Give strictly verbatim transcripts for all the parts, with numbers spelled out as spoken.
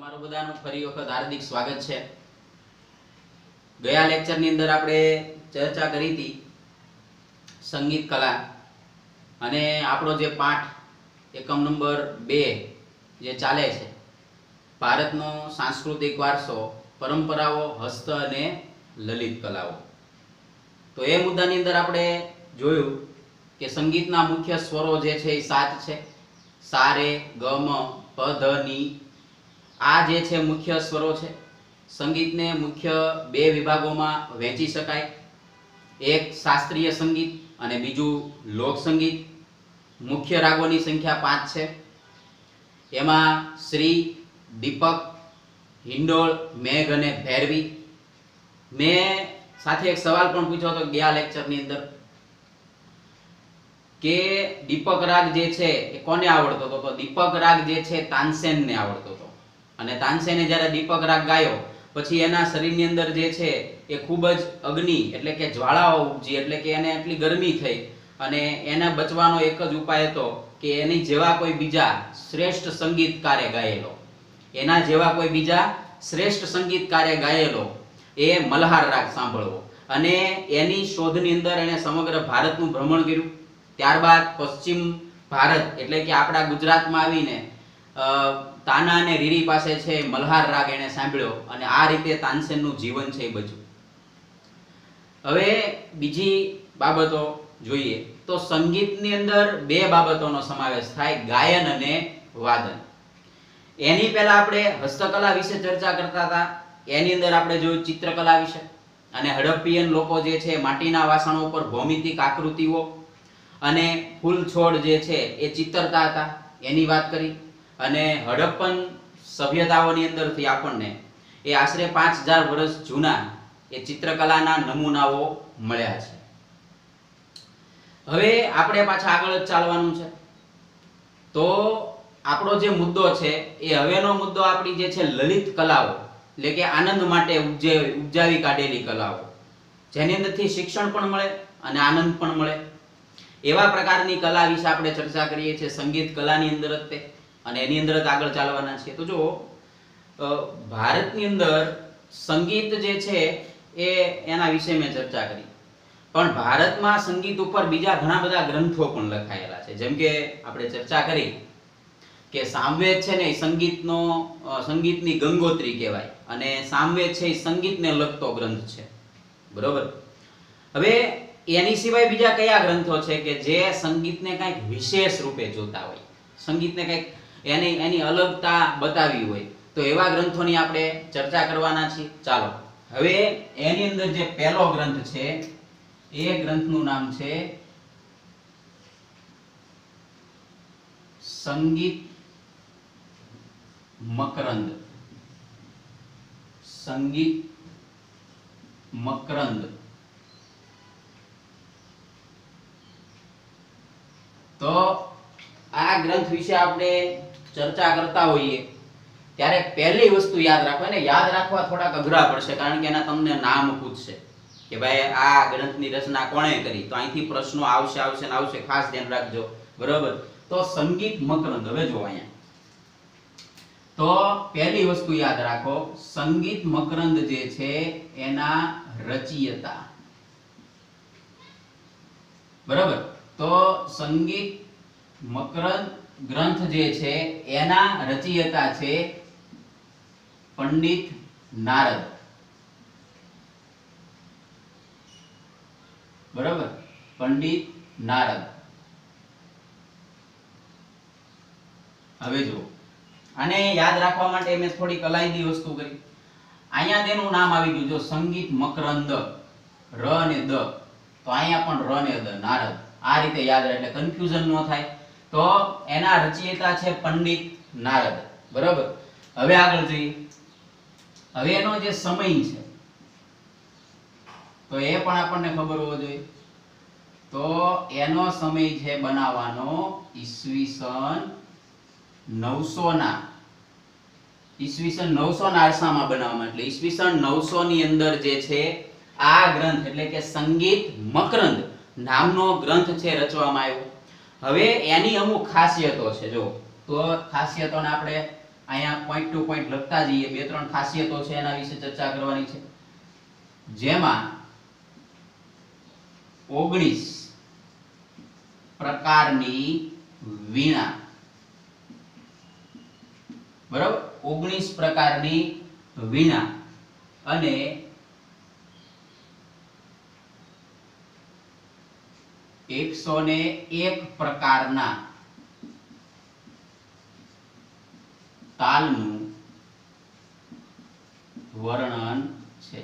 તમારું બધાનું ફરી વખત હાર્દિક સ્વાગત છે। ગયા લેક્ચરની અંદર આપણે ચર્ચા કરી હતી સંગીત કલા અને આપણો જે પાઠ એકમ નંબર બે જે ચાલે છે ભારતનો સાંસ્કૃતિક વારસો, પરંપરાઓ, હસ્ત અને લલિત કલાઓ। તો એ મુદ્દાની અંદર આપણે જોયું કે સંગીતના મુખ્ય સ્વરો જે છે એ સાત છે। સા રે ગ મ પ ધ ની આ જે છે મુખ્ય સ્વરો છે। સંગીતને મુખ્ય બે વિભાગોમાં વહેંચી શકાય, એક શાસ્ત્રીય સંગીત અને બીજું લોક સંગીત। મુખ્ય રાગોની સંખ્યા પાંચ છે, એમાં શ્રી, દીપક, હિંડોળ, મેઘ અને ભૈરવી। મેં સાથે એક સવાલ પણ પૂછ્યો હતો ગયા લેક્ચરની અંદર કે દીપક રાગ જે છે એ કોને આવડતો હતો? તો દીપક રાગ જે છે તાનસેનને આવડતો હતો અને તાનસેને જ્યારે દીપક રાગ ગાયો પછી એના શરીરની અંદર જે છે એ ખૂબ જ અગ્નિ એટલે કે જ્વાળાઓ ઉપજી, એટલે કે એને એટલી ગરમી થઈ અને એના બચવાનો એક જ ઉપાય હતો કે એની જેવા કોઈ બીજા શ્રેષ્ઠ સંગીતકારે ગાયેલો એના જેવા કોઈ બીજા શ્રેષ્ઠ સંગીતકારે ગાયેલો એ મલ્હાર રાગ સાંભળવો અને એની શોધની અંદર એણે સમગ્ર ભારતનું ભ્રમણ કર્યું। ત્યારબાદ પશ્ચિમ ભારત એટલે કે આપણા ગુજરાતમાં આવીને તાના અને રીરી પાસે છે મલ્હાર રાગ એને સાંભળ્યો અને આ રીતે તાનસેનનું જીવન છે એ બચ્યું। હવે બીજી બાબતો જોઈએ તો સંગીતની અંદર બે બાબતોનો સમાવેશ થાય, ગાયન અને વાદન। એની પહેલા આપણે હસ્તકલા વિશે ચર્ચા કરતા હતા, એની અંદર આપણે જોયું ચિત્રકલા વિશે અને હડપ્પીયન લોકો જે છે માટીના વાસણો ઉપર ભૌમિતિક આકૃતિઓ અને ફૂલ છોડ જે છે એ ચિતરતા હતા એની વાત કરી અને હડપ્પન સભ્યતાઓની અંદરથી આપણને એ આશરે પાંચ હજાર વર્ષ જૂના એ ચિત્રકલાના નમૂનાઓ મળ્યા છે। હવે આપણે પાછા આગળ જ ચાલવાનું છે તો આપણો જે મુદ્દો છે એ હવેનો મુદ્દો આપણી જે છે લલિત કલાઓ એટલે કે આનંદ માટે ઉપજાવી કાઢેલી કલાઓ, જેની અંદરથી શિક્ષણ પણ મળે અને આનંદ પણ મળે એવા પ્રકારની કલા વિશે આપણે ચર્ચા કરીએ છીએ સંગીત કલાની અંદર જ તે અને એની અંદર જ આગળ ચાલવાના છે। તો જો ભારતની અંદર સંગીત જે છે એ એના વિશે મેં ચર્ચા કરી, પણ ભારતમાં સંગીત ઉપર બીજા ઘણા બધા ગ્રંથો પણ લખાયેલા છે। જેમ કે આપણે ચર્ચા કરી કે સામવેદ છે ને એ સંગીતનો સંગીતની ગંગોત્રી કહેવાય અને સામવેદ છે એ સંગીતને લગતો ગ્રંથ છે, બરોબર। હવે એની સિવાય બીજા કયા ગ્રંથો છે કે જે સંગીતને કંઈક વિશેષ રૂપે જોતા હોય, સંગીતને કંઈક એની એની અલગતા બતાવી હોય, તો એવા ગ્રંથોની આપણે ચર્ચા કરવાના છીએ। ચાલો હવે એની અંદર જે પહેલો ગ્રંથ છે એ ગ્રંથનું નામ છે સંગીત મકરંદ। સંગીત મકરંદ તો આ ગ્રંથ વિશે આપણે ચર્ચા કરતા હોઈએ ત્યારે પહેલી વસ્તુ યાદ રાખો, ને યાદ રાખવા થોડાક અઘરા પડશે કારણ કે એના તમને નામ પૂછશે કે ભાઈ આ ગ્રંથની રચના કોણે કરી, તો અહીંથી પ્રશ્નો આવશે આવશે ને આવશે, ખાસ ધ્યાન રાખજો, બરોબર। તો સંગીત મકરંદ, હવે જો અહીંયા તો પહેલી વસ્તુ યાદ રાખો, સંગીત મકરંદ જે છે એના રચયિતા, બરાબર। તો સંગીત મકરંદ ગ્રંથ જે છે એના રચયિતા છે પંડિત નારદ, બરાબર, પંડિત નારદ। હવે જો આને યાદ રાખવા માટે મેં થોડી કલાઈદી વસ્તુ કરી, અહીંયા તેનું નામ આવી ગયું, જો સંગીત મકરંદ ર અને દ, તો અહીંયા પણ ર ને દ, નારદ, આ રીતે યાદ રહે એટલે કન્ફ્યુઝન ન થાય। તો એના રચયિતા છે પંડિત નારદ, બરાબર। હવે આગળ જોઈએ, હવે એનો જે સમય છે તો એ પણ આપણને ખબર હોવો જોઈએ, તો એનો સમય છે બનાવવાનો ઈસવીસન નવસો ના ઈસવીસન નવસો ના અરસામાં બનાવવામાં, એટલે ઈસવીસન નવસો ની અંદર જે છે આ ગ્રંથ એટલે કે સંગીત મકરંદ નામનો ગ્રંથ છે રચવામાં આવ્યો। હવે એની અમુક ખાસિયતો છે, જો તો ખાસિયતોને આપણે અહીંયા પોઈન્ટ ટુ પોઈન્ટ લખતા જઈએ, બે ત્રણ ખાસિયતો છે એના વિશે ચર્ચા કરવાની છે, જેમાં ઓગણીસ પ્રકારની વીણા, બરાબર, ઓગણીસ પ્રકારની વીણા અને એકસો ને એક પ્રકારના તાલનું વર્ણન છે,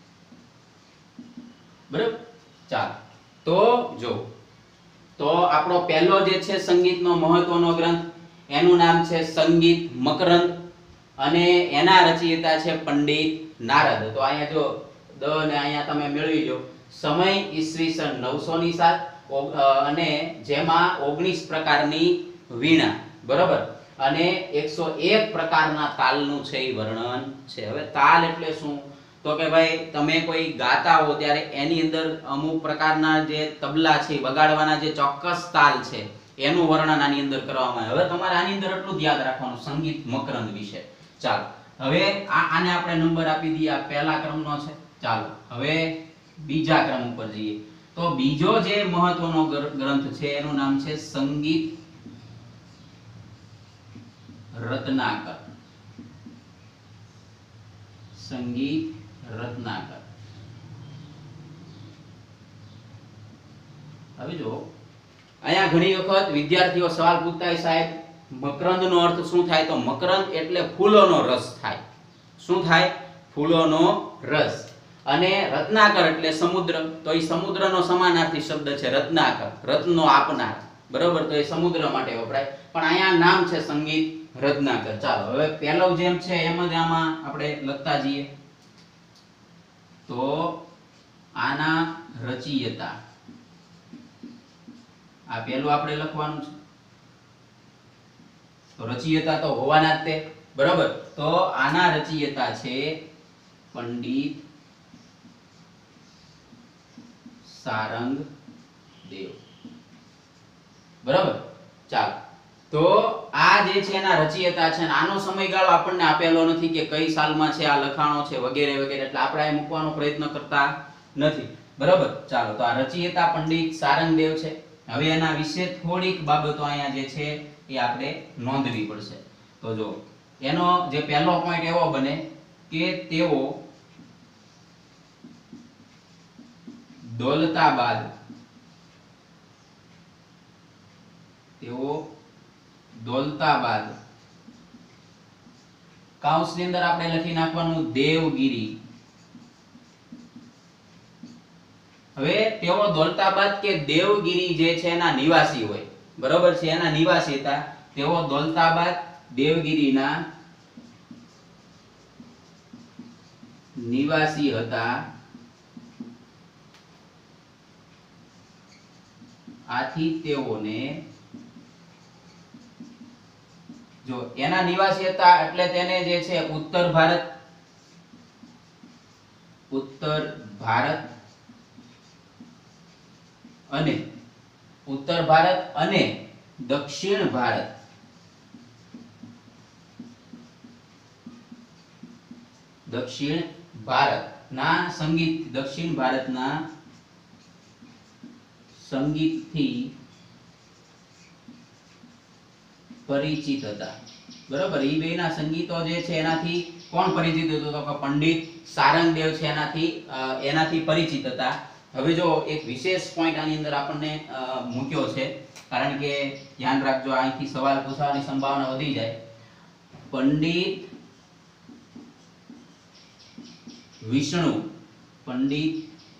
બરાબર. ચાલો તો જો તો આપણો પહેલો જે છે સંગીતનો મહત્વનો ગ્રંથ, એનું નામ છે સંગીત મકરંદ અને એના રચયિતા છે પંડિત નારદ. તો અહીંયા જો દ ને અહીંયા તમે મેળવી જો, સમય ઈસવીસન નવસો ની સાત અને જેમાં ઓગણીસ પ્રકારની વીણા, બરાબર, અને એકસો એક પ્રકારના તાલનું છે એ વર્ણન છે. હવે તાલ એટલે શું? તો કે ભાઈ તમે કોઈ ગાતા હો ત્યારે એની અંદર અમુક પ્રકારના જે તબલા છે વગાડવાના જે ચોક્કસ તાલ છે એનું વર્ણન આની અંદર કરવામાં આવે. હવે તમારે આની અંદર એટલું જ યાદ રાખવાનું સંગીત મકરંદ વિશે. ચાલો હવે આ આને આપણે નંબર આપી દઈએ, આ પહેલા ક્રમનો છે. ચાલો હવે બીજા ક્રમ ઉપર જઈએ. તો બીજો જે મહત્વનો ગ્રંથ છે એનું નામ છે સંગીત રત્નાકર. સંગીત રત્નાકર. હવે જો અહીંયા ઘણી વખત વિદ્યાર્થીઓ સવાલ પૂછતા હોય, સાહેબ મકરંદનો અર્થ શું થાય? તો મકરંદ એટલે ફૂલોનો રસ થાય. શું થાય? ફૂલોનો રસ. અને રત્નાકર એટલે સમુદ્ર. તો એ સમુદ્રનો સમાનાર્થી શબ્દ છે રત્નાકર, રત્નો આપનાર, બરોબર. તો એ સમુદ્ર માટે વપરાય, પણ અહીંયા નામ છે સંગીત રત્નાકર. ચાલો હવે પહેલો જેમ છે એમ જ આમાં આપણે લખતા જઈએ. તો આના રચયિતા, આ પહેલું આપણે લખવાનું છે. તો રચયિતા તો હોવાના જ તે, બરાબર. તો આના રચયિતા છે પંડિત સારંગ દેવ, બરાબર. ચાલો તો આ જે છે એના રચયિતા છે, આનો સમયગાળો આપણને આપેલો નથી કે કઈ સાલમાં છે આ લખાણો છે વગેરે વગેરે, એટલે આપણે આ મૂકવાનો પ્રયત્ન કરતા નથી, બરાબર. ચાલો તો આ રચયિતા પંડિત સારંગદેવ છે. હવે એના વિશે થોડીક બાબતો અહીંયા જે છે એ આપણે નોંધવી પડશે. તો જો એનો જે પહેલો પોઈન્ટ એવો બને કે તેઓ દૌલતાબાદ તેઓ દૌલતાબાદ કાઉન્સની અંદર આપણે લખી નાખવાનું દેવગીરી. હવે તેઓ દૌલતાબાદ કે દેવગીરી જે છે એના નિવાસી હોય, બરોબર છે, એના નિવાસી હતા. તેઓ દૌલતાબાદ દેવગીરીના નિવાસી હતા. આથી તેઓને જો એના નિવાસી હતા એટલે તેને જે છે ઉત્તર ભારત ઉત્તર ભારત અને ઉત્તર ભારત અને દક્ષિણ ભારત દક્ષિણ ભારતના સંગીત દક્ષિણ ભારતના સંગીતથી પરિચિત હતા, બરોબર. એ બેના સંગીતો જે છે એનાથી કોણ પરિચિત હતું? તો કે પંડિત સારંગદેવ છે એનાથી એનાથી પરિચિત હતા. હવે જો એક વિશેષ પોઈન્ટ આની અંદર આપણને મૂક્યો છે, કારણ કે ધ્યાન રાખજો અહીંથી સવાલ પૂછવાની સંભાવના વધી જાય. પંડિત વિષ્ણુ પંડિત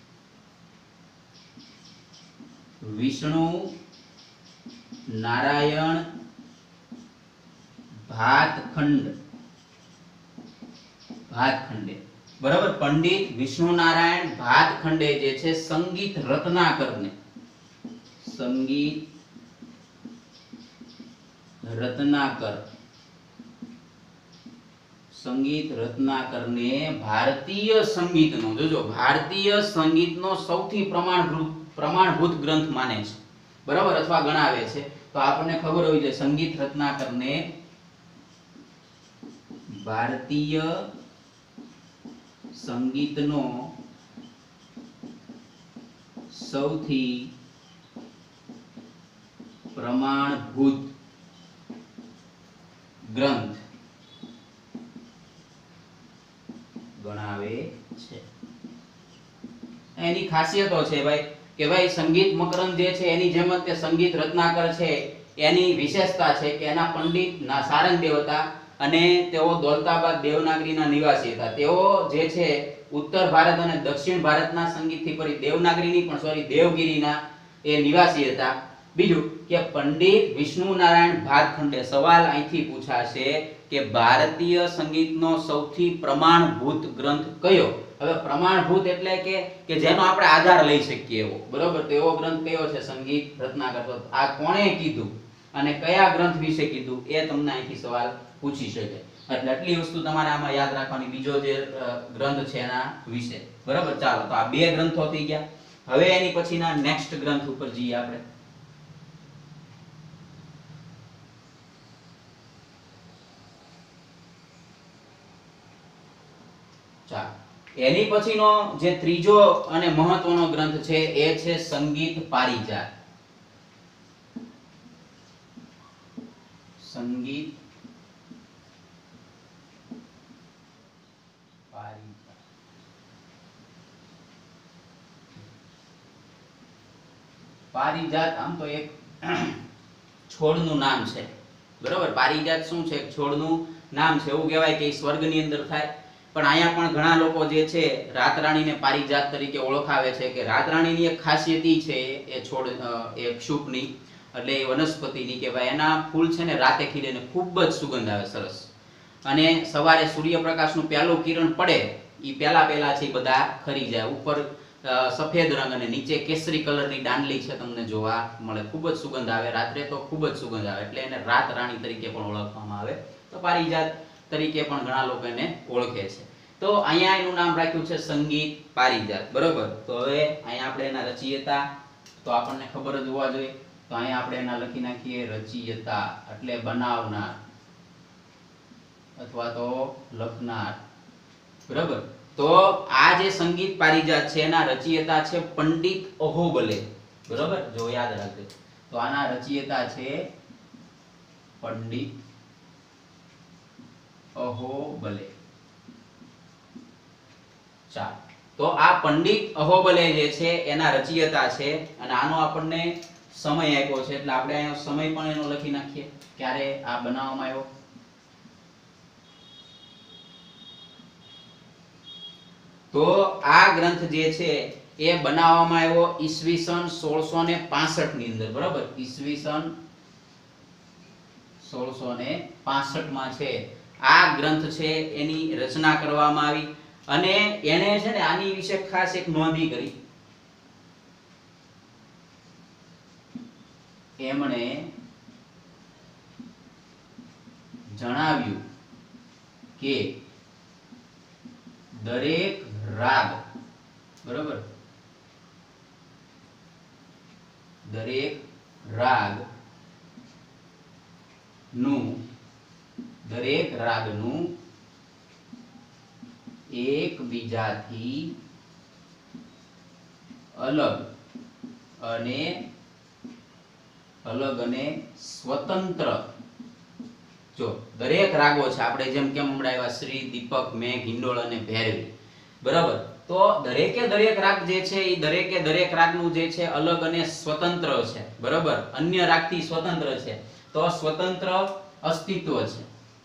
વિષ્ણુ નારાયણ ભાતખંડ ભાતખંડે, બરાબર. પંડિત વિષ્ણુ નારાયણ ભાતખંડે જે છે સંગીત રત્નાકરને સંગીત રત્નાકર સંગીત રત્નાકરને ભારતીય સંગીતનો જોજો ભારતીય સંગીતનો સૌથી પ્રમાણભૂત પ્રમાણભૂત ગ્રંથ માને છે, બરાબર, અથવા ગણાવે છે. તો આપણને ખબર હોવી જોઈએ સંગીત રત્નાકરને ભારતીય સંગીતનો સૌથી પ્રમાણભૂત ગ્રંથ ગણાવે છે. એની ખાસિયતો છે ભાઈ કે ભાઈ સંગીત મકરંદ જે છે એની જેમ જ તે સંગીત રત્નાકર છે એની વિશેષતા છે કે એના પંડિત ના સારંગદેવ હતા અને તેઓ દૌલતાબાદ દેવનાગરીના નિવાસી હતા. તેઓ જે છે ઉત્તર ભારત અને દક્ષિણ ભારતના સંગીતથી પરી દેવનાગરીની પણ સોરી દેવગીરીના એ નિવાસી હતા. બીજું કે પંડિત વિષ્ણુ નારાયણ ભાતખંડે સવાલ અહીંથી પૂછાશે કે ભારતીય સંગીતનો સૌથી પ્રમાણભૂત ગ્રંથ કયો? હવે પ્રમાણભૂત એટલે કે કે જેનો આપણે આધાર લઈ શકીએ એવો, બરોબર? તો એવો ગ્રંથ કયો છે સંગીત રત્નાકર? તો આ કોણે કીધું અને કયા ગ્રંથ વિશે કીધું એ તમને અહીંથી સવાલ પૂછી શકે. એટલે આટલી વસ્તુ તમારે આમાં યાદ રાખવાની. બીજો જે ગ્રંથ છે એના વિશે, બરાબર? ચાલો, તો આ બે ગ્રંથો થઈ ગયા. હવે એની પછીના નેક્સ્ટ ગ્રંથ ઉપર જઈએ આપણે. ચાલો, એની પછીનો જે ત્રીજો અને મહત્વનો ગ્રંથ છે એ છે સંગીત પારિજાત. સંગીત પારિજાત. પારિજાત આમ તો એક છોડનું નામ છે, બરોબર? પારિજાત શું છે? એક છોડનું નામ છે. એવું કહેવાય કે સ્વર્ગની અંદર થાય. પણ અહીંયા પણ ઘણા લોકો જે છે રાતરાણીને પારિજાત તરીકે ઓળખાવે છે કે રાતરાણીની એક ખાસિયત ઈ છે એ છોડ એ ક્ષુપની એટલે એ વનસ્પતિની કે ભાઈ એના ફૂલ છે ને રાતે ખીલે ને ખૂબ જ સુગંધ આવે, સરસ. અને સવારે સૂર્યપ્રકાશનું પહેલું કિરણ પડે ઈ પહેલા પહેલા છે બધા ખરી જાય. ઉપર સફેદ રંગ અને નીચે કેસરી કલરની દાંડલી છે તમને જોવા મળે. ખૂબ જ સુગંધ આવે. રાત્રે તો ખૂબ જ સુગંધ આવે એટલે એને રાતરાણી તરીકે પણ ઓળખવામાં આવે. તો પારિજાત તરીકે પણ ઘણા લોકો એને ઓળખે છે. તો અહીંયા એનું નામ રાખ્યું છે સંગીત પારિજાત, બરોબર? તો હવે અહીંયા આપણે એના રચયિતા તો આપણને ખબર જ હોવા જોઈએ. તો અહીંયા આપણે એના લખી નાખીએ રચયિતા એટલે બનાવનાર અથવા તો લખનાર, બરોબર? તો આ જે સંગીત પારિજાત છે એના રચયિતા છે પંડિત અહોબલે, બરોબર? જો યાદ રાખજો. તો આના રચયિતા છે પંડિત અહોબલે. ચાલો, તો આ પંડિત અહોબલે જે છે એના રચયિતા છે અને આનો આપણને સમય આપ્યો છે એટલે આપણે અહીંયા સમય પણ એનો લખી નાખીએ ક્યારે આ બનાવવામાં આવ્યો. તો આ ગ્રંથ જે છે એ બનાવવામાં આવ્યો ઈસવીસન સોળસો ને પાસઠ ની અંદર, બરોબર? ઈસવીસન સોળસો ને પાસઠ માં છે આ ગ્રંથ છે એની રચના કરવામાં આવી. અને એને છે ને આની વિશે ખાસ એક નોંધી કરી. એમણે જણાવ્યું કે દરેક રાગ, બરોબર? દરેક રાગ નું દરેક રાગનું એકબીજાથી અલગ અને અલગ અને સ્વતંત્ર, જો દરેક રાગો છે આપણે જેમ કેમ હમણાં આવ્યા શ્રી, દીપક, મેઘ, હિંડોળ અને ભૈરવી, બરાબર? તો દરેકે દરેક રાગ જે છે એ દરેકે દરેક રાગનું જે છે અલગ અને સ્વતંત્ર છે, બરાબર? અન્ય રાગથી સ્વતંત્ર છે. તો સ્વતંત્ર અસ્તિત્વ છે,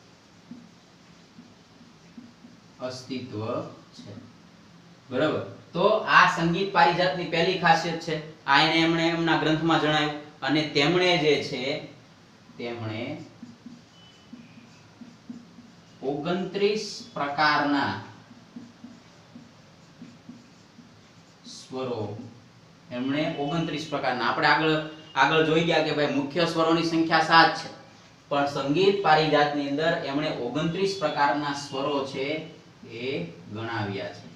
અસ્તિત્વ છે, બરાબર? તો આ સંગીત પારિજાતની પહેલી ખાસિયત છે. આ એને એમણે એમના ગ્રંથમાં જણાવ્યું. અને તેમણે જે છે તેમણે ઓગણત્રીસ પ્રકારના સ્વરો એમણે ઓગણત્રીસ પ્રકારના આપણે આગળ આગળ જોઈ ગયા કે ભાઈ મુખ્ય સ્વરોની સંખ્યા સાત છે પણ સંગીત પારિજાતની અંદર એમણે ઓગણત્રીસ પ્રકારના સ્વરો છે એ ગણાવ્યા છે.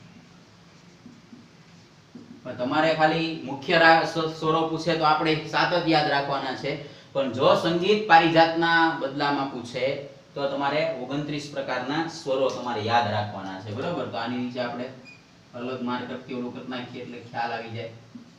પણ તમારે ખાલી મુખ્ય સ્વરો પૂછે તો આપણે સાત જ યાદ રાખવાના છે. પણ જો સંગીત પારિજાતના બદલામાં પૂછે તો તમારે ઓગણત્રીસ પ્રકારના સ્વરો તમારે યાદ રાખવાના છે, બરોબર. તો આની નીચે આપણે અલગ માર્કરથી ઓલું કરી નાખીએ એટલે ખ્યાલ આવી જાય.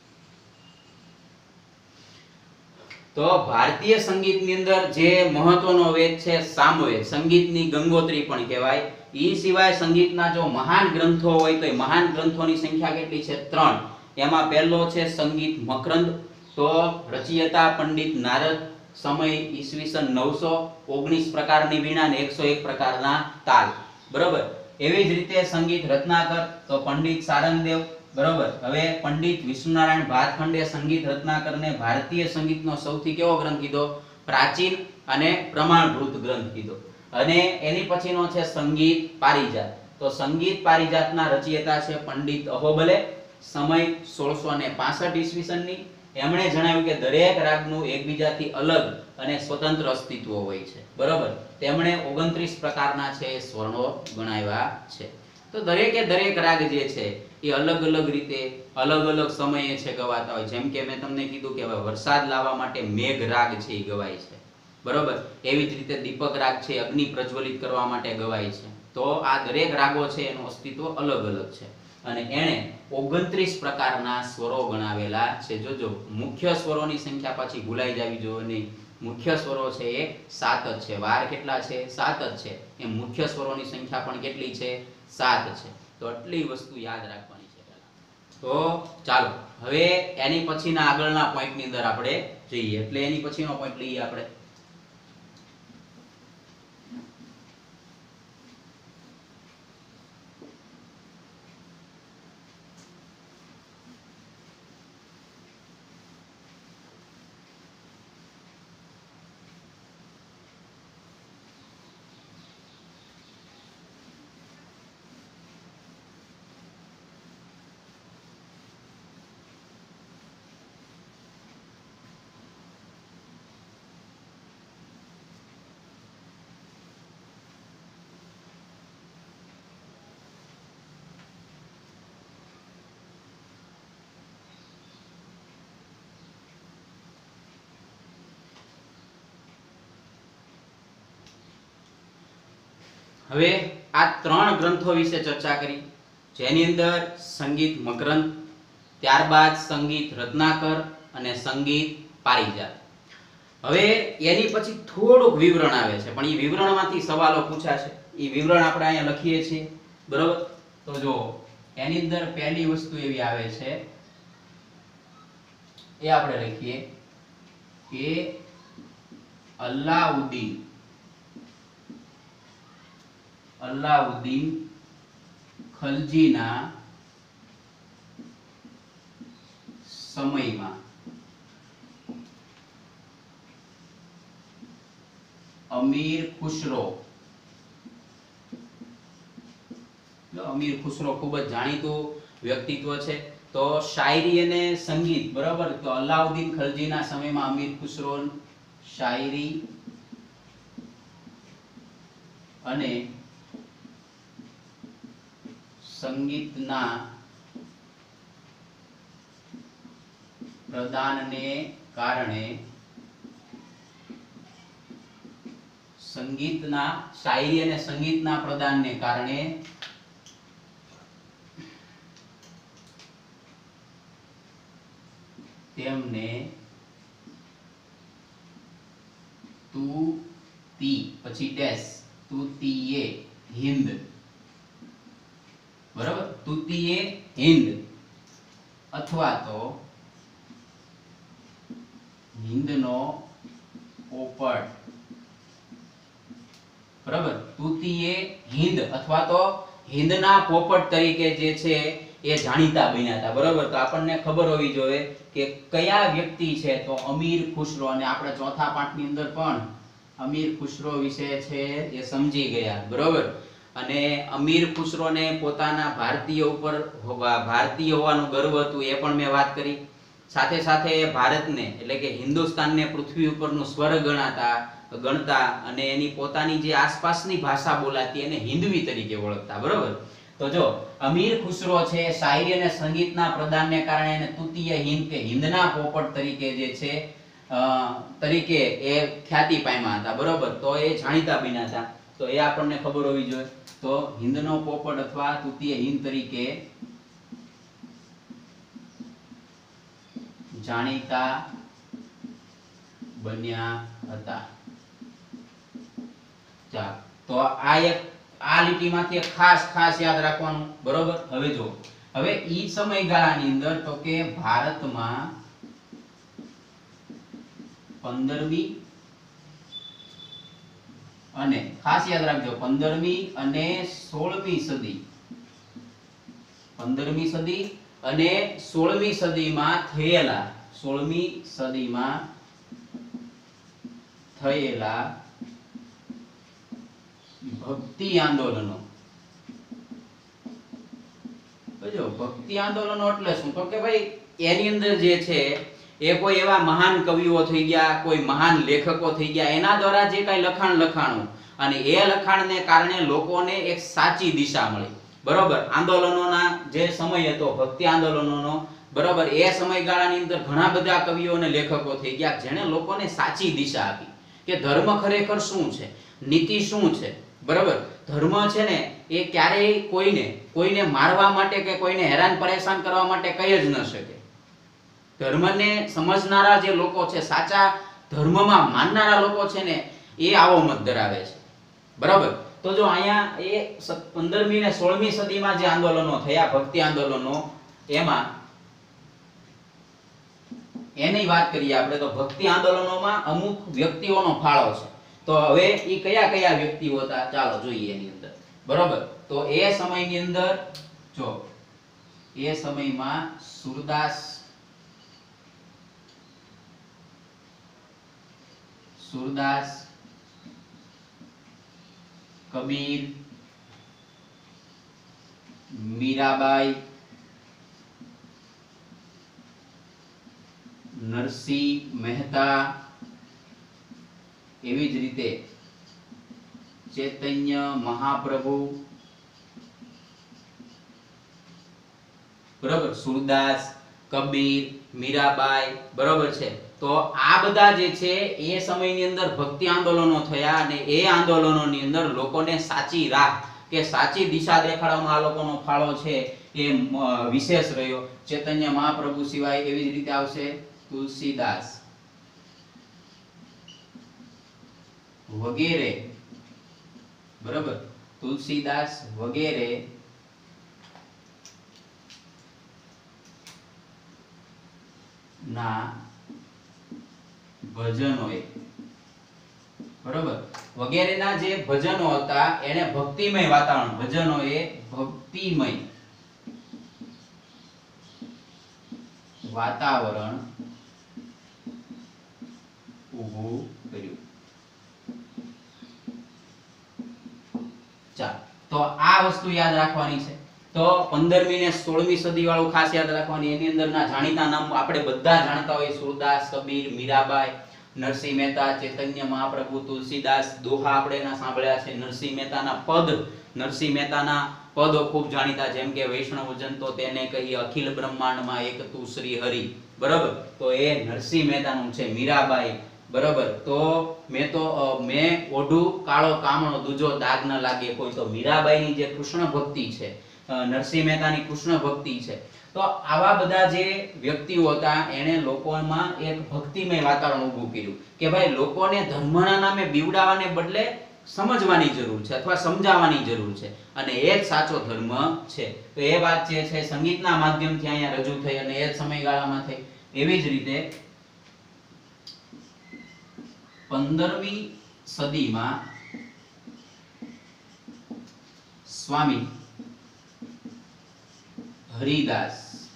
તો ભારતીય સંગીતની અંદર જે મહત્વનો વેદ છે સામવેદ, સંગીતની ગંગોત્રી પણ કહેવાય. ઈ સિવાય સંગીતના જો મહાન ગ્રંથો હોય તો એ મહાન ગ્રંથોની સંખ્યા કેટલી છે? ત્રણ. એમાં પહેલો છે સંગીત મકરંદ. તો રચયિતા પંડિત નારદ. સમય ઈસવીસન નવસો. ઓગણીસ પ્રકારની વીણા અને એકસો એક પ્રકારના તાલ, બરોબર. એવી જ રીતે સંગીત રત્નાકર તો પંડિત સારંગદેવ, બરોબર. હવે પંડિત વિષ્ણુનારાયણ ભાતખંડે સંગીત રત્નાકરને ભારતીય સંગીતનો સૌથી કેવો ગ્રંથ કીધો? પ્રાચીન અને પ્રમાણભૂત ગ્રંથ કીધો. અને એની પછીનો છે સંગીત પારિજાત. તો સંગીત પારિજાતના રચયિતા છે પંડિત અહોબલે. સમય સોળસો ને પાસઠ ઈસવીસનની. એમણે જણાવ્યું કે દરેક રાગનું એકબીજાથી અલગ અને સ્વતંત્ર અસ્તિત્વ હોય છે, બરોબર. તેમણે ઓગણત્રીસ પ્રકારના છે સ્વર્ણો ગણાવ્યા છે. તો દરેકે દરેક રાગ જે છે એ અલગ અલગ રીતે અલગ અલગ સમયે છે ગવાતા હોય. જેમ કે મેં તમને કીધું કે હવે વરસાદ લાવવા માટે મેઘ રાગ છે એ ગવાય છે, બરોબર. એવી જ રીતે દીપક રાગ છે અગ્નિ પ્રજ્વલિત કરવા માટે ગવાય છે. તો આ દરેક રાગો છે એનું અસ્તિત્વ અલગ અલગ છે અને એણે ઓગણત્રીસ પ્રકારના સ્વરો ગણાવેલા છે. જોજો મુખ્ય સ્વરોની સંખ્યા પાછી ભૂલાઈ જાવી જોઈએ નહીં. મુખ્ય સ્વરો છે એ સાત જ છે. વાર કેટલા છે? સાત જ છે. એ મુખ્ય સ્વરોની સંખ્યા પણ કેટલી છે? સાત છે. તો આટલી વસ્તુ યાદ રાખવાની છે પહેલા. તો ચાલો હવે એની પછીના આગળના પોઈન્ટની અંદર આપણે જઈએ. એટલે એની પછીનો પોઈન્ટ લઈએ આપણે. હવે આ ત્રણ ગ્રંથો વિશે ચર્ચા કરી, જેની અંદર સંગીત મકરંદ, ત્યારબાદ સંગીત રત્નાકર અને સંગીત પારિજાત. હવે એની પછી થોડુંક વિવરણ આવે છે, પણ એ વિવરણમાંથી સવાલો પૂછાશે. એ વિવરણ આપણે અહીંયા લખીએ છીએ, બરોબર. તો જો એની અંદર પહેલી વસ્તુ એવી આવે છે, એ આપણે લખીએ કે અલ્લાઉદ્દીન અલ્લાઉદ્દીન ખલજીના સમયમાં અમીર ખુસરો, અમીર ખુસરો ખૂબ જ જાણીતું વ્યક્તિત્વ છે. તો શાયરી અને સંગીત, બરાબર. તો અલ્લાઉદ્દીન ખલજીના સમયમાં અમીર ખુસરો શાયરી અને સંગીતના પ્રદાનને કારણે સંગીતના શાયરી અને સંગીતના પ્રદાનને કારણે તેમને તુતી પછી ડેશ તુતીએ હિન્દ, બરાબર. તુતીએ હિન્દ અથવા તો હિન્દનો પોપટ, બરાબર. તુતીએ હિન્દ અથવા તો હિન્દના પોપટ તરીકે જે છે એ જાણીતા બન્યા હતા, બરાબર. તો આપણને ખબર હોવી જોઈએ કે કયા વ્યક્તિ છે, તો અમીર ખુસરો. અને આપણે ચોથા પાઠની અંદર પણ અમીર ખુસરો વિશે છે એ સમજી ગયા, બરાબર. અને અમીર ખુસરોને પોતાના ભારતીય ઉપર ભારતીય હોવાનું ગર્વ હતું, એ પણ મેં વાત કરી. સાથે સાથે ભારતને એટલે કે હિન્દુસ્તાનને પૃથ્વી ઉપરનું સ્વર્ગ ગણાતા ગણતા અને એની પોતાની જે આસપાસની ભાષા બોલાતી એને હિન્દવી તરીકે ઓળખતા, બરાબર. તો જો અમીર ખુસરો છે શાયરી અને સંગીતના પ્રદાનને કારણે એને તુતીય હિન્દ કે હિન્દના પોપટ તરીકે જે છે તરીકે એ ખ્યાતિ પામ્યા હતા, બરોબર. તો એ જાણીતા બન્યા હતા, તો એ આપણને ખબર હોવી જોઈએ. તો હિંદનો પોપટ અથવા તૃતીય હિંદ તરીકે જાણીતા બન્યા હતા. ચાલો, તો આ એક આ લીટીમાંથી એક ખાસ ખાસ યાદ રાખવાનું, બરોબર. હવે જો હવે ઈ સમયગાળાની અંદર તો કે ભારતમાં પંદરમી અને ખાસ યાદ રાખજો પંદરમી અને સોળમી સદી પંદરમી સદી અને સોળમી સદીમાં થયેલા સોળમી સદીમાં થયેલા ભક્તિ આંદોલનો. જો ભક્તિ આંદોલનો એટલે શું? તો કે ભાઈ એની અંદર જે છે એ કોઈ એવા મહાન કવિઓ થઈ ગયા, કોઈ મહાન લેખકો થઈ ગયા, એના દ્વારા જે કઈ લખાણ લખાણું અને એ લખાણને કારણે લોકોને એક સાચી દિશા મળી, બરોબર. આંદોલનોના જે સમય હતો ભક્તિ આંદોલનોનો, બરોબર, એ સમયગાળાની અંદર ઘણા બધા કવિઓ અને લેખકો થઈ ગયા જેણે લોકોને સાચી દિશા આપી કે ધર્મ ખરેખર શું છે, નીતિ શું છે, બરોબર. ધર્મ છે ને એ ક્યારેય કોઈને કોઈને મારવા માટે કે કોઈને હેરાન પરેશાન કરવા માટે કહી જ ન શકે. ધર્મને સમજનારા જે લોકો છે, સાચા ધર્મમાં માનનારા લોકો છે ને, એ આવો મત ધરાવે છે, બરાબર. તો જો અહીંયા એ પંદરમી ને સોળમી સદીમાં જે આંદોલનો થયા, ભક્તિ આંદોલનો, એમાં એની વાત કરીએ આપણે તો ભક્તિ આંદોલનોમાં અમુક વ્યક્તિઓનો ફાળો છે. તો હવે ઈ કયા કયા વ્યક્તિઓ હતા ચાલો જોઈએ એની અંદર, બરાબર. તો એ સમયની અંદર જો એ સમયમાં સુરદાસ સુરદાસ કબીર, મીરાબાઈ, નરસિંહ મહેતા, એવી જ રીતે ચૈતન્ય મહાપ્રભુ, બરાબર. સુરદાસ, કબીર, મીરાબાઈ, બરાબર છે. તો આ બધા જે છે એ સમયની અંદર ભક્તિ આંદોલનો થયા અને એ આંદોલનોની અંદર લોકોને સાચી રાહ કે સાચી દિશા દેખાડવામાં આ લોકોનો ફાળો છે એ વિશેષ રહ્યો. ચૈતન્ય મહાપ્રભુ સિવાય એવી જ રીતે આવશે તુલસીદાસ વગેરે, બરાબર. તુલસીદાસ વગેરે ના ભજનોએ, બરાબર, વગેરેના જે ભજનો હતા એને ભક્તિમય વાતાવરણ, ભજનોએ ભક્તિમય વાતાવરણ ઊભું કર્યું. ચાલો, તો આ વસ્તુ યાદ રાખવાની છે. તો પંદરમી ને સોળમી સદી વાળું ખાસ યાદ રાખવાની. એની અંદરના જાણીતા નામ આપણે બધા જાણતા હોય, સુરદાસ, કબીર, મીરાબાઈ, નરસિંહ મહેતા, ચૈતન્ય મહાપ્રભુ, તુલસીદાસ. દોહા આપણે એના સાંભળ્યા છે. નરસિંહ મહેતાના પદ નરસિંહ મહેતાના પદો ખૂબ જાણીતા, જેમ કે વૈષ્ણવ જન તો તેને કહી અખિલ બ્રહ્માંડમાં એક તું શ્રી હરિ, બરાબર. તો એ નરસિંહ મહેતાનું છે. મીરાબાઈ, બરાબર. તો મેં તો મેં ઓઢું કાળો કામણો દૂજો દાગ ન લાગે કોઈ. તો મીરાબાઈની જે કૃષ્ણ ભક્તિ છે, નરસિંહ મહેતાની કૃષ્ણ ભક્તિ છે. તો આવા બધા જે વ્યક્તિઓ હતા એને લોકોમાં એક ભક્તિમય વાતાવરણ ઊભું કર્યું કે ભાઈ લોકોને ધર્મના નામે બીવડાવવાને બદલે સમજવાની જરૂર છે અથવા સમજાવવાની જરૂર છે અને એ જ સાચો ધર્મ છે. તો એ વાત જે છે સંગીતના માધ્યમથી અહીંયા રજૂ થઈ અને એ જ સમયગાળામાં થઈ. એવી જ રીતે પંદરમી સદીમાં સ્વામી હરિદાસ,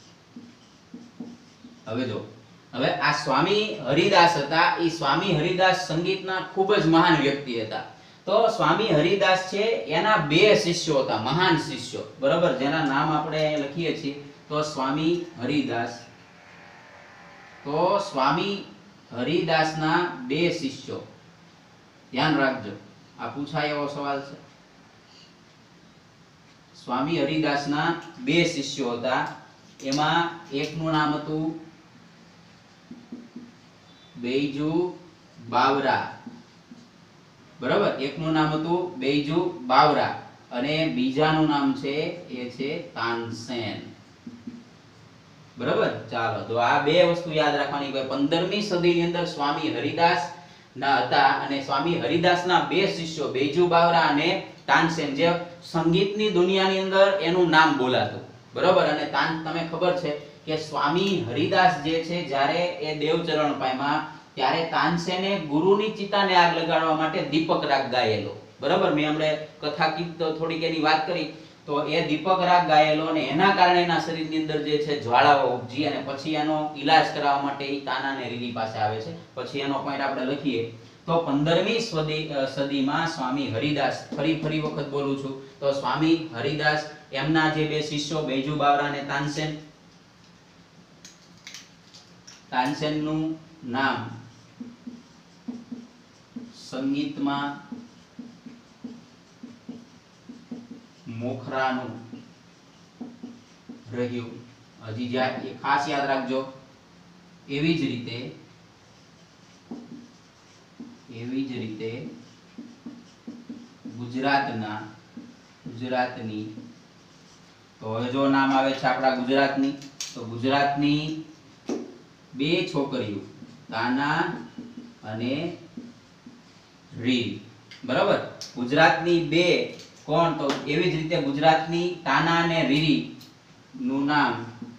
હવે જો હવે આ સ્વામી હરિદાસ હતા. એ સ્વામી હરિદાસ સંગીતના ખૂબ જ મહાન વ્યક્તિ હતા. તો સ્વામી હરિદાસ છે એના બે શિષ્યો હતા, મહાન શિષ્યો, બરાબર, જેના નામ આપણે લખીએ છીએ. તો સ્વામી હરિદાસ તો સ્વામી હરિદાસના બે શિષ્યો, ધ્યાન રાખજો, આ પૂછાય એવો સવાલ છે. સ્વામી હરિદાસના બે શિષ્યો હતા. એમાં એકનું નામ હતું બેઈજુ બાવરા, બરાબર. એકનું નામ હતું બેઈજુ બાવરા અને બીજાનું નામ છે એ છે તાનસેન, બરાબર. ચાલો, તો આ બે વસ્તુ યાદ રાખવાની કે પંદરમી સદીની અંદર સ્વામી હરિદાસ ના હતા અને સ્વામી હરિદાસના બે શિષ્યો બેઈજુ બાવરા અને તાનસેન જે સંગીતની દુનિયાની અંદર એનું નામ બોલાતું, બરાબર. અને તાન તમે ખબર છે કે સ્વામી હરિદાસ જે છે જ્યારે એ દેવચરણ પામ્યા ત્યારે તાનસેને ગુરુની ચિતાને આગ લગાડવા માટે દીપક રાગ ગાયેલો, બરાબર. મેં હમણે કથા કીધી થોડીક એની વાત કરી, તો એ દીપક રાગ ગાયેલો અને એના કારણે એના શરીરની અંદર જે છે જ્વાળાઓ ઉપજી અને પછી એનો ઈલાજ કરાવવા માટે એ તાના અને રીરી પાસે આવે છે. પછી એનો પોઈન્ટ આપણે લખીએ તો પંદરમી સદી સદીમાં સ્વામી હરિદાસ, ફરી ફરી વખત બોલું છું, તો સ્વામી હરિદાસ એમના જે બે શિષ્યો બેઈજુ બાવરા અને તાનસેન, તાનસેનનું નામ સંગીતમાં મોખરાનું રહ્યું. હજી જ્યાં એ ખાસ યાદ રાખજો. એવી જ રીતે એવી જ રીતે ગુજરાતના ગુજરાતની તો હવે જો નામ આવે છે આપણા ગુજરાતની, તો ગુજરાતની બે છોકરીઓ તાના અને રીરી, બરાબર. ગુજરાતની બે કોણ, તો એવી જ રીતે ગુજરાતની તાના અને રીરી નું નામ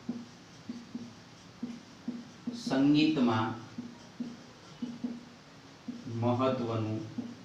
સંગીતમાં મહત્વનું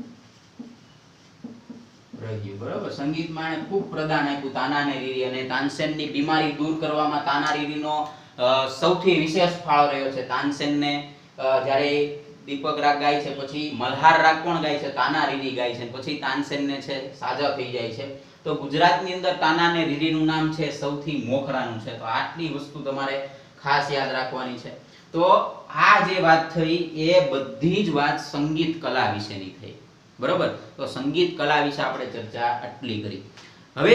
રહ્યું, બરાબર. સંગીતમાં એને ખૂબ પ્રદાન આપ્યું તાના અને રીરી, અને તાનસેનની બીમારી દૂર કરવામાં તાના રીરીનો સૌથી વિશેષ ફાળો રહ્યો છે. તાનસેનને જ્યારે દીપક રાગ ગાય છે પછી મલ્હાર રાગ કોણ ગાય છે, તાના રીરી ગાય છે, પછી તાનસેનને છે સાજા થઈ જાય છે. તો ગુજરાતની અંદર તાના અને રીરીનું નામ છે સૌથી મોખરાનું છે. તો આટલી વસ્તુ તમારે ખાસ યાદ રાખવાની છે. તો આ જે વાત થઈ એ બધી જ વાત સંગીત કલા વિશેની થઈ, બરાબર. તો સંગીત કલા વિશે આપણે ચર્ચા આટલી કરી. હવે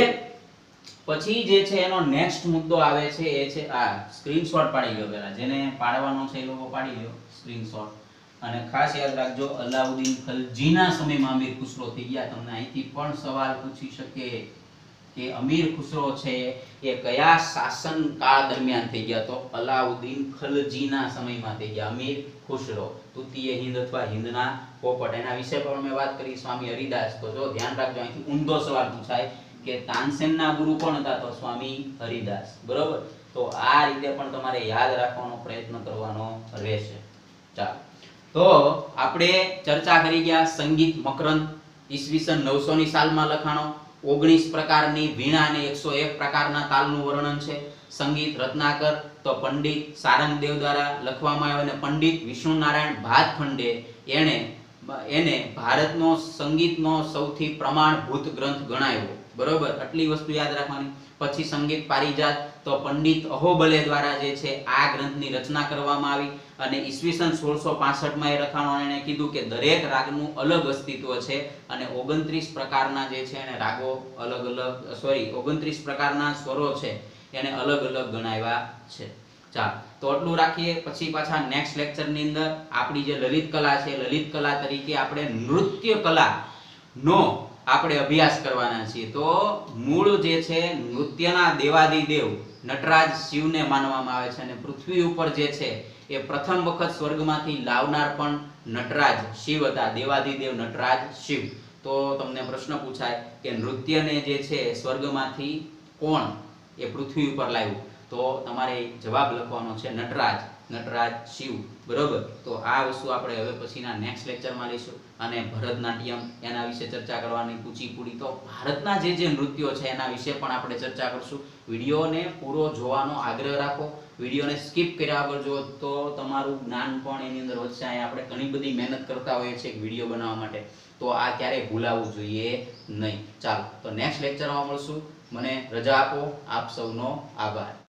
પછી જે છે એનો નેક્સ્ટ મુદ્દો આવે છે એ છે આ સ્ક્રીનશોટ પાડી લ્યો. પહેલા જેને પાડવાનો છે એ લોકો પાડી લ્યો સ્ક્રીનશોટ. અને ખાસ યાદ રાખજો અલાઉદ્દીન ખલજીના સમયમાં અમીર ખુસરો થઈ ગયા. તમને અહીંથી પણ સવાલ પૂછી શકે કે અમીર ખુસરો છે એ કયા શાસનકાળ દરમિયાન થઈ ગયા, તો અલાઉદ્દીન ખલજીના સમયમાં થઈ ગયા અમીર ખુસરો. તૃતીય હિન્દ અથવા હિન્દના પોપટ, એના વિશે પણ મેં વાત કરી. સ્વામી હરિદાસ, તો જો ધ્યાન રાખજો અહીંથી ઊંધો સવાલ પૂછાય કે તાનસેનના ગુરુ કોણ હતા, તો સ્વામી હરિદાસ, બરોબર. તો આ રીતે પણ તમારે યાદ રાખવાનો પ્રયત્ન કરવાનો રહેશે. ચાલો, તો આપણે ચર્ચા કરી ગયા સંગીત મકરંદ ઈસવીસન નવસો ની સાલમાં લખાણો. ઓગણીસ પ્રકારની વીણા અને એકસો એક પ્રકારના તાલનું વર્ણન છે. સંગીત રત્નાકર તો પંડિત સારંગદેવ દ્વારા લખવામાં આવ્યો અને પંડિત વિષ્ણુ નારાયણ ભાતખંડે એને એને ભારતનો સંગીતનો સૌથી પ્રમાણભૂત ગ્રંથ ગણાયો, બરોબર. આટલી વસ્તુ યાદ રાખવાની. પછી સંગીત પારિજાત તો પંડિત અહોબલે દ્વારા જે છે આ ગ્રંથની રચના કરવામાં આવી અને ઈસવીસન સોળસો પાસઠ માં એ લખાણો. એને કીધું કે દરેક રાગનું અલગ અસ્તિત્વ છે અને ઓગણત્રીસ પ્રકારના જે છે એને રાગો અલગ અલગ સોરી ઓગણત્રીસ પ્રકારના સ્વરો છે એને અલગ અલગ ગણાવ્યા છે. ચાલો, તો આટલું રાખીએ. પછી પાછા નેક્સ્ટ લેક્ચર ની અંદર આપણી જે લલિત કલા છે, લલિત કલા તરીકે આપણે નૃત્ય કલા નો આપણે અભ્યાસ કરવાના છીએ. તો મૂળ જે છે નૃત્યના દેવાદિદેવ નટરાજ શિવને માનવામાં આવે છે અને પૃથ્વી ઉપર જે છે એ પ્રથમ વખત સ્વર્ગમાંથી લાવનાર પણ નટરાજ શિવ હતા, દેવાદિદેવ નટરાજ શિવ. તો તમને પ્રશ્ન પૂછાય કે નૃત્યને જે છે સ્વર્ગમાંથી કોણ એ પૃથ્વી ઉપર લાવ્યું, તો તમારે જવાબ લખવાનો છે નટરાજ, નટરાજ શિવ, બરોબર. તો આ વસ્તુ આપણે હવે પછીના નેક્સ્ટ લેક્ચરમાં લઈશું. અને ભરતનાટ્યમ એના વિશે ચર્ચા કરવાની, કુચીપુડી, તો ભારતના જે જે નૃત્યો છે એના વિશે પણ આપણે ચર્ચા કરશું. વિડીયોને પૂરો જોવાનો આગ્રહ રાખો. વિડીયોને સ્કીપ કર્યા વગર જો તો તમારું જ્ઞાન પણ એની અંદર વધશે. અહીંયા આપણે ઘણી બધી મહેનત કરતા હોઈએ છીએ વિડીયો બનાવવા માટે, તો આ ક્યારેય ભૂલાવવું જોઈએ નહીં. ચાલો, તો નેક્સ્ટ લેક્ચરમાં મળશું. મને રજા આપો. આપ સૌનો આભાર.